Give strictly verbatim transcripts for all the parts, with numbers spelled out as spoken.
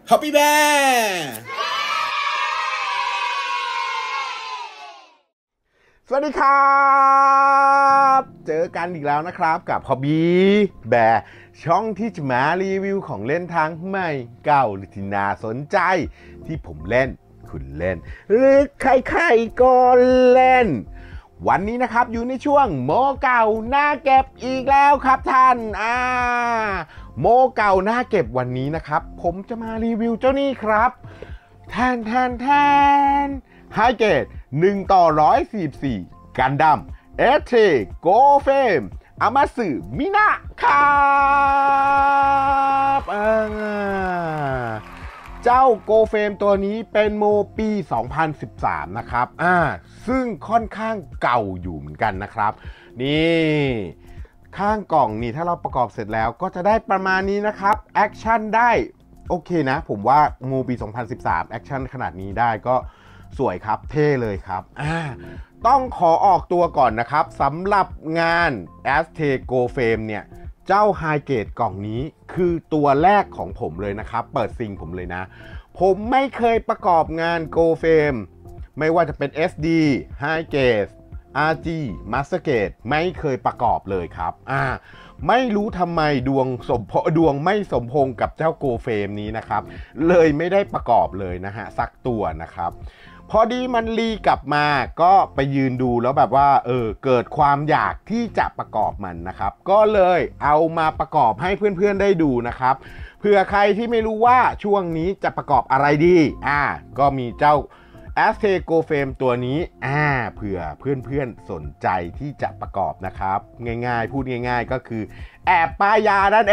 Happy Bear สวัสดีครับเจอกันอีกแล้วนะครับกับ Hobby Bear ช่องที่จะมารีวิวของเล่นทั้งใหม่เก่าหรือที่น่าสนใจที่ผมเล่นคุณเล่นหรือใครๆก็เล่นวันนี้นะครับอยู่ในช่วงโมเก่าหน้าเก็บอีกแล้วครับท่านอ่าโมเก่าหน้าเก็บวันนี้นะครับผมจะมารีวิวเจ้านี่ครับแทนแทนแทนไฮเกตหนึ่งต่อหนึ่งร้อยสี่สิบสี่กันดั้มเอเทโกเฟมอามาสึมินะครับเจ้าโกเฟมตัวนี้เป็นโมปี สองพันสิบสาม นะครับอ่าซึ่งค่อนข้างเก่าอยู่เหมือนกันนะครับนี่ข้างกล่องนี่ถ้าเราประกอบเสร็จแล้วก็จะได้ประมาณนี้นะครับแอคชั่นได้โอเคนะผมว่าโมปี สองพันสิบสามแอคชั่นขนาดนี้ได้ก็สวยครับเท่เลยครับอ่าต้องขอออกตัวก่อนนะครับสำหรับงาน Aztec Go Frame เนี่ยเจ้า High Gate กล่องนี้คือตัวแรกของผมเลยนะครับเปิดซิงผมเลยนะผมไม่เคยประกอบงาน Go Frame ไม่ว่าจะเป็น เอส ดี High Gate อาร์ จี Master Gate ไม่เคยประกอบเลยครับอ่าไม่รู้ทำไมดวงสมพดวงไม่สมพงกับเจ้า Go Frame นี้นะครับเลยไม่ได้ประกอบเลยนะฮะสักตัวนะครับพอดีมันรีกลับมาก็ไปยืนดูแล้วแบบว่าเออเกิดความอยากที่จะประกอบมันนะครับก็เลยเอามาประกอบให้เพื่อนๆได้ดูนะครับเผื่อใครที่ไม่รู้ว่าช่วงนี้จะประกอบอะไรดีอ่าก็มีเจ้า Aztec Go Frame ตัวนี้อ่าเผื่อเพื่อนๆสนใจที่จะประกอบนะครับง่ายๆพูดง่ายๆก็คือแอบป้ายยานั่นเอง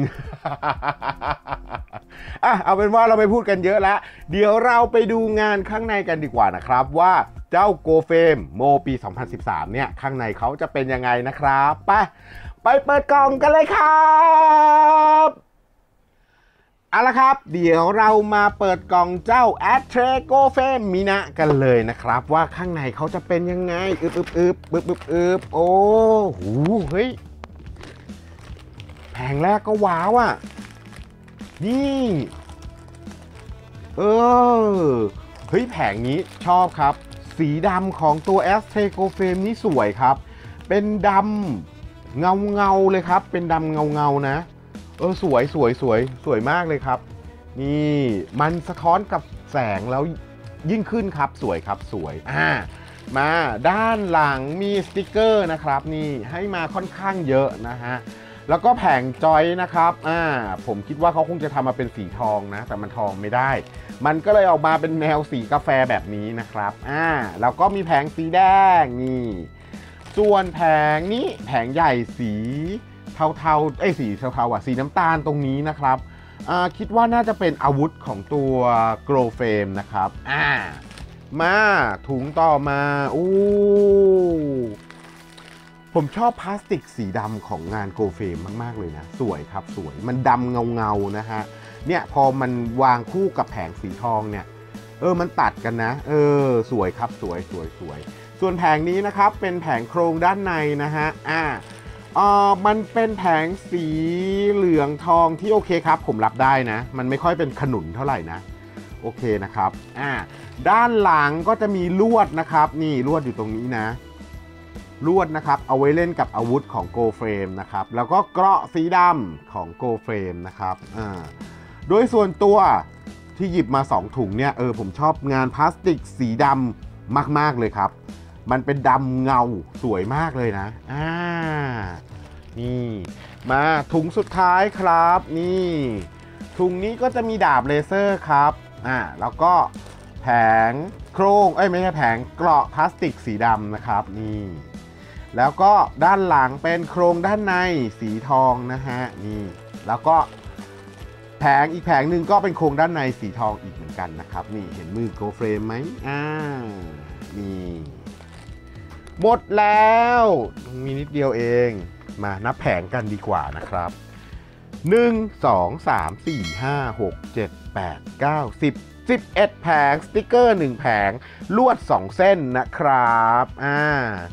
อ่ะเอาเป็นว่าเราไม่พูดกันเยอะแล้วเดี๋ยวเราไปดูงานข้างในกันดีกว่านะครับว่าเจ้า Go Frame โมปี สองพันสิบสาม เนี่ยข้างในเขาจะเป็นยังไงนะครับไปไปเปิดกล่องกันเลยครับเอาละครับเดี๋ยวเรามาเปิดกล่องเจ้า Aztec Go Frame มินะกันเลยนะครับว่าข้างในเขาจะเป็นยังไงอึบอึบอึบอึบอึบอึบโอ้โหเฮ้ยแผงแรกก็ว้าวอ่ะนี่เออเฮ้ยแผงนี้ชอบครับสีดำของตัว Aztec Go Frame นี่สวยครับเป็นดำเงาเงาเลยครับเป็นดำเงาเงานะเออสวยสวยสวยสวยมากเลยครับนี่มันสะท้อนกับแสงแล้วยิ่งขึ้นครับสวยครับสวยอ่ามาด้านหลังมีสติกเกอร์นะครับนี่ให้มาค่อนข้างเยอะนะฮะแล้วก็แผงจอยนะครับอ่าผมคิดว่าเขาคงจะทำมาเป็นสีทองนะแต่มันทองไม่ได้มันก็เลยออกมาเป็นแนวสีกาแฟแบบนี้นะครับอ่าแล้วก็มีแผงสีแดงนี่ส่วนแผงนี้แผงใหญ่สีเทาๆไอ้สีเทาๆอ่ะสีน้ำตาลตรงนี้นะครับอ่าคิดว่าน่าจะเป็นอาวุธของตัว Go Frame นะครับอ่ามาถุงต่อมาอู้ผมชอบพลาสติกสีดำของงาน Go Frame มากๆเลยนะสวยครับสวยมันดำเงาๆนะฮะเนี่ยพอมันวางคู่กับแผงสีทองเนี่ยเออมันตัดกันนะเออสวยครับสวยสวยสวยส่วนแผงนี้นะครับเป็นแผงโครงด้านในนะฮะอ่าอ่ามันเป็นแผงสีเหลืองทองที่โอเคครับผมรับได้นะมันไม่ค่อยเป็นขนุนเท่าไหร่นะโอเคนะครับอ่าด้านหลังก็จะมีลวดนะครับนี่ลวดอยู่ตรงนี้นะลวดนะครับเอาไว้เล่นกับอาวุธของ Go Frame นะครับแล้วก็เกราะสีดำของ Go Frame นะครับอ่าโดยส่วนตัวที่หยิบมาสองถุงเนี่ยเออผมชอบงานพลาสติกสีดำมากๆเลยครับมันเป็นดำเงาสวยมากเลยนะอ่านี่มาถุงสุดท้ายครับนี่ถุงนี้ก็จะมีดาบเลเซอร์ครับอ่าแล้วก็แผงโครงเอ้ยไม่ใช่แผงเกราะพลาสติกสีดำนะครับนี่แล้วก็ด้านหลังเป็นโครงด้านในสีทองนะฮะนี่แล้วก็แผงอีกแผงหนึ่งก็เป็นโครงด้านในสีทองอีกเหมือนกันนะครับนี่เห็นมือ Go Frame ไหมอ่านี่หมดแล้วมีนิดเดียวเองมานับแผงกันดีกว่านะครับหนึ่ง สอง สาม สี่ ห้า หก เจ็ด แปด เก้า สิบ สิบเอ็ดแผงสติกเกอร์หนึ่งแผงลวดสองเส้นนะครับอ่า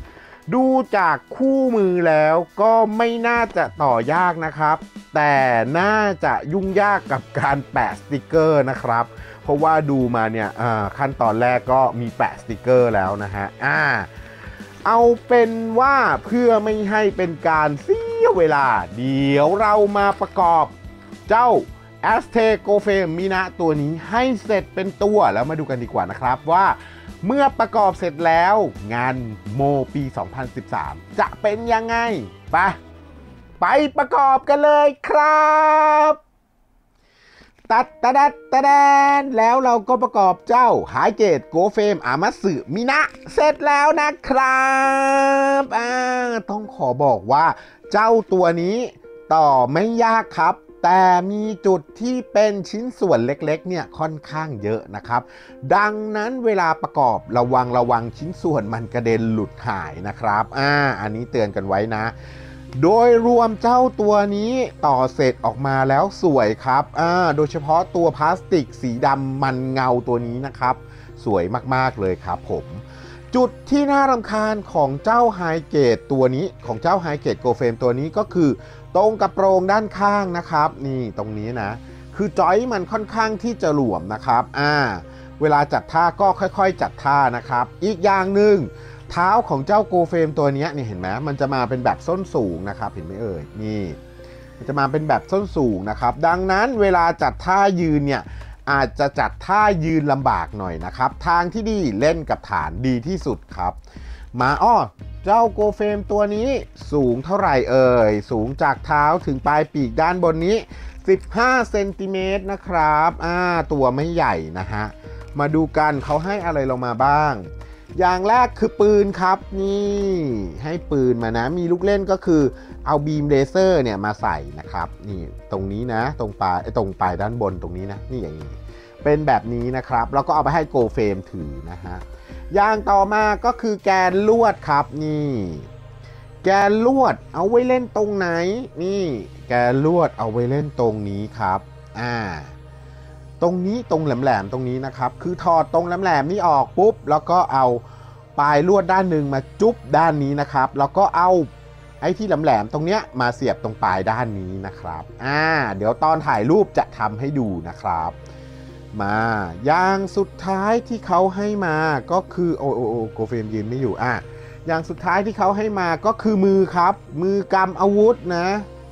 ดูจากคู่มือแล้วก็ไม่น่าจะต่อยากนะครับแต่น่าจะยุ่งยากกับการแปะสติกเกอร์นะครับเพราะว่าดูมาเนี่ยขั้นตอนแรกก็มีแปะสติกเกอร์แล้วนะฮะอ่าเอาเป็นว่าเพื่อไม่ให้เป็นการเสียเวลาเดี๋ยวเรามาประกอบเจ้า Aztec Go Frame Mina ตัวนี้ให้เสร็จเป็นตัวแล้วมาดูกันดีกว่านะครับว่าเมื่อประกอบเสร็จแล้วงานโมปี สองพันสิบสาม จะเป็นยังไงไปไปประกอบกันเลยครับตัดตะดัดตะแดนแล้วเราก็ประกอบเจ้าไฮเกตโกเฟมอามัสึมินะเสร็จแล้วนะครับอ่าต้องขอบอกว่าเจ้าตัวนี้ต่อไม่ยากครับแต่มีจุดที่เป็นชิ้นส่วนเล็กๆเนี่ยค่อนข้างเยอะนะครับดังนั้นเวลาประกอบระวังระวังชิ้นส่วนมันกระเด็นหลุดหายนะครับอ่าอันนี้เตือนกันไว้นะโดยรวมเจ้าตัวนี้ต่อเสร็จออกมาแล้วสวยครับอ่าโดยเฉพาะตัวพลาสติกสีดำมันเงาตัวนี้นะครับสวยมากๆเลยครับผมจุดที่น่ารำคาญของเจ้าไฮเกตตัวนี้ของเจ้าไฮเกตโกเฟมตัวนี้ก็คือตรงกระโปรงด้านข้างนะครับนี่ตรงนี้นะคือจอยมันค่อนข้างที่จะหลวมนะครับอ่าเวลาจัดท่าก็ค่อยๆจัดท่านะครับอีกอย่างหนึ่งเท้าของเจ้าโกเฟมตัวนี้นี่เห็นไหมมันจะมาเป็นแบบส้นสูงนะครับเห็นไหมเอ่ยนี่มันจะมาเป็นแบบส้นสูงนะครับดังนั้นเวลาจัดท่ายืนเนี่ยอาจจะจัดท่ายืนลำบากหน่อยนะครับทางที่ดีเล่นกับฐานดีที่สุดครับมาอ้อเจ้าโกเฟมตัวนี้สูงเท่าไหร่เอ่ยสูงจากเท้าถึงปลายปีกด้านบนนี้สิบห้าเซนติเมตรนะครับอ่าตัวไม่ใหญ่นะฮะมาดูกันเขาให้อะไรลงมาบ้างอย่างแรกคือปืนครับนี่ให้ปืนมานะมีลูกเล่นก็คือเอาบีมเลเซอร์เนี่ยมาใส่นะครับนี่ตรงนี้นะตรงปลายตรงปลายด้านบนตรงนี้นะนี่อย่างนี้เป็นแบบนี้นะครับแล้วก็เอาไปให้โกเฟมถือนะฮะอย่างต่อมาก็คือแกนลวดครับนี่แกนลวดเอาไว้เล่นตรงไหนนี่แกนลวดเอาไว้เล่นตรงนี้ครับอ่าตรงนี้ตรงแหลมๆตรงนี้นะครับคือถอดตรงแหลมๆนี้ออกปุ๊บแล้วก็เอาปลายลวดด้านหนึ่งมาจุ๊บด้านนี้นะครับแล้วก็เอาไอ้ที่แหลมๆตรงเนี้ยมาเสียบตรงปลายด้านนี้นะครับอ่าเดี๋ยวตอนถ่ายรูปจะทำให้ดูนะครับมาอย่างสุดท้ายที่เขาให้มาก็คือโอโอโอโกเฟมยืนไม่อยู่อ่ะอย่างสุดท้ายที่เขาให้มาก็คือมือครับมือกำอาวุธนะ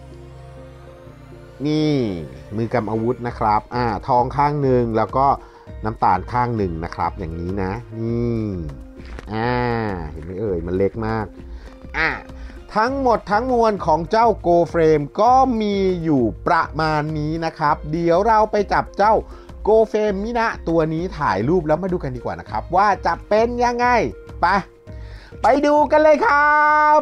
นี่มือกำอาวุธนะครับอ่าทองข้างหนึ่งแล้วก็น้ำตาลข้างหนึ่งนะครับอย่างนี้นะนี่อ่าเห็นไหมเอ่ยมันเล็กมากอ่าทั้งหมดทั้งมวลของเจ้าโกเฟรมก็มีอยู่ประมาณนี้นะครับเดี๋ยวเราไปจับเจ้าโกเฟมมินะตัวนี้ถ่ายรูปแล้วมาดูกันดีกว่านะครับว่าจะเป็นยังไงไปไปดูกันเลยครับ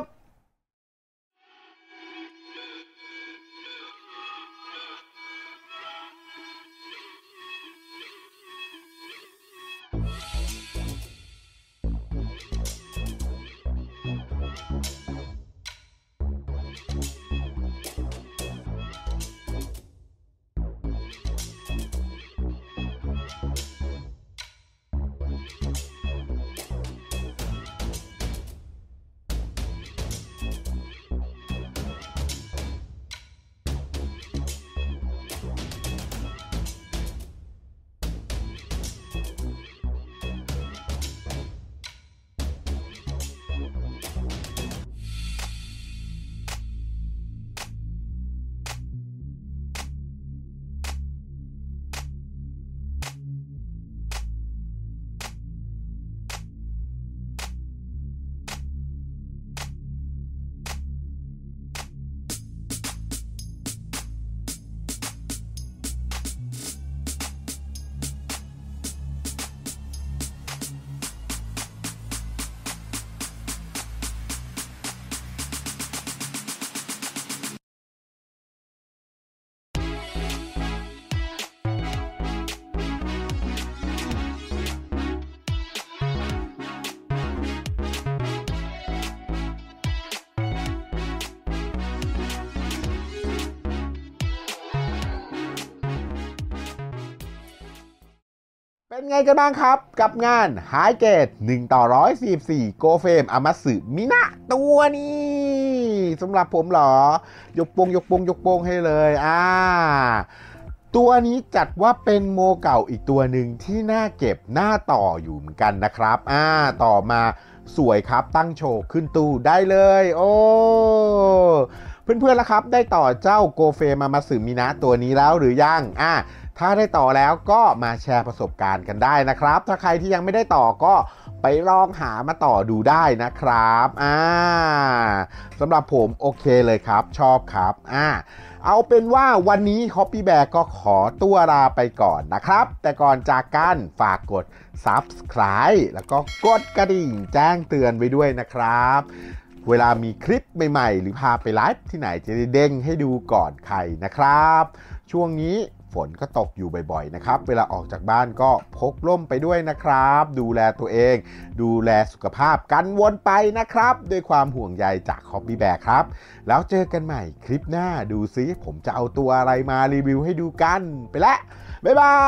เป็นไงกันบ้างครับกับงาน High Gate หนึ่งต่อหนึ่งร้อยสี่สิบสี่ Go Frame อามัตสึมินะตัวนี้สำหรับผมเหรอยกโปงยกโปงยกโปงให้เลยอ่าตัวนี้จัดว่าเป็นโมเก่าอีกตัวหนึ่งที่น่าเก็บหน้าต่ออยู่เหมือนกันนะครับอ่าต่อมาสวยครับตั้งโชว์ขึ้นตู้ได้เลยโอ้เพื่อนๆล่ะครับได้ต่อเจ้า Go Frame อามัตสึมินะตัวนี้แล้วหรือยังอ่าถ้าได้ต่อแล้วก็มาแชร์ประสบการณ์กันได้นะครับถ้าใครที่ยังไม่ได้ต่อก็ไปลองหามาต่อดูได้นะครับอ่าสำหรับผมโอเคเลยครับชอบครับอ่าเอาเป็นว่าวันนี้ Copy Bear ก็ขอตัวลาไปก่อนนะครับแต่ก่อนจากกันฝากกด Subscribe แล้วก็กดกระดิ่งแจ้งเตือนไว้ด้วยนะครับเวลามีคลิปใหม่ๆหรือพาไปไลฟ์ที่ไหนจะได้เด้งให้ดูก่อนใครนะครับช่วงนี้ฝนก็ตกอยู่บ่อยๆนะครับเวลาออกจากบ้านก็พกร่มไปด้วยนะครับดูแลตัวเองดูแลสุขภาพกันวนไปนะครับด้วยความห่วงใยจาก Copy Bear ครับแล้วเจอกันใหม่คลิปหน้าดูซิผมจะเอาตัวอะไรมารีวิวให้ดูกันไปแล้วบ๊ายบาย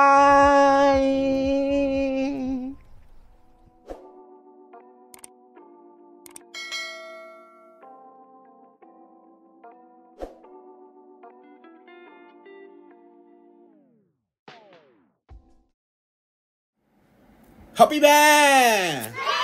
Copy Bear